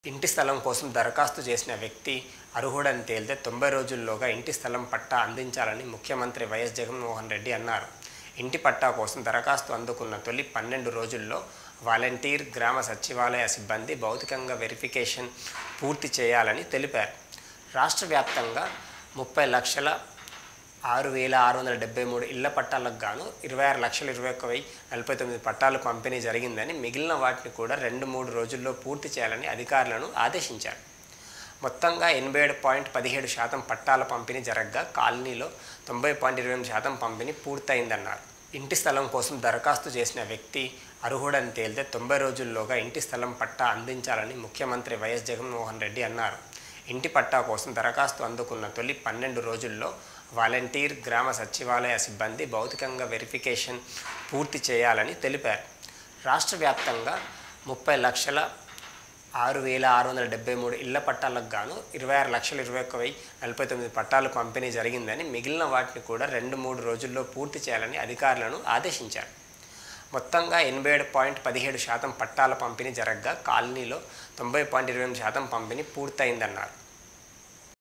ఇంటి స్థలం కోసం దరఖాస్తు చేసిన వ్యక్తి అర్హుడని తేలితే 90 రోజుల్లోగా ఇంటి స్థలం పట్టా అందించాలని ముఖ్యమంత్రి వైఎస్ జగన్మోహన్ రెడ్డి అన్నారు. ఇంటి పట్టా కోసం దరఖాస్తు అందుకున్న తొలి 12 రోజుల్లో వాలంటీర్, గ్రామ సచివాలయ సిబ్బంది భౌతికంగా వెరిఫికేషన్ పూర్తి చేయాలని తెలిపారు. రాష్ట్ర వ్యాప్తంగా 30,06,673 ఇళ్ల పట్టాలకు గాను 26,21,049 పట్టాలు పంపిణీ జరిగిందని, మిగిలిన వాటిని కూడా 2-3 రోజుల్లో పూర్తి చేయాలని అధికారులను ఆదేశించారు. మొత్తంగా 87.17% పట్టాల పంపిణీ జరగగా కాలనీలో 90.28% పంపిణీ పూర్తయిందన్నారు. ఇంటి స్థలం కోసం దరఖాస్తు చేసిన వ్యక్తి అర్హుడని తేలితే 90 రోజుల్లోగా ఇంటి స్థలం పట్టా అందించాలని ముఖ్యమంత్రి వైఎస్ జగన్మోహన్ రెడ్డి అన్నారు. ఇంటి పట్టా కోసం దరఖాస్తు అందుకున్న తొలి 12 రోజుల్లో వాలంటీర్, గ్రామ సచివాలయ సిబ్బంది భౌతికంగా వెరిఫికేషన్ పూర్తి చేయాలని తెలిపారు. రాష్ట్ర వ్యాప్తంగా 30,06,673 ఇళ్ల పట్టాలకు గాను 26,21,049 పట్టాలు పంపిణీ జరిగిందని, మిగిలిన వాటిని కూడా 2-3 రోజుల్లో పూర్తి చేయాలని అధికారులను ఆదేశించారు. మొత్తంగా 87.17% పట్టాల పంపిణీ జరగగా కాలనీలో 90.28% పంపిణీ పూర్తయిందన్నారు.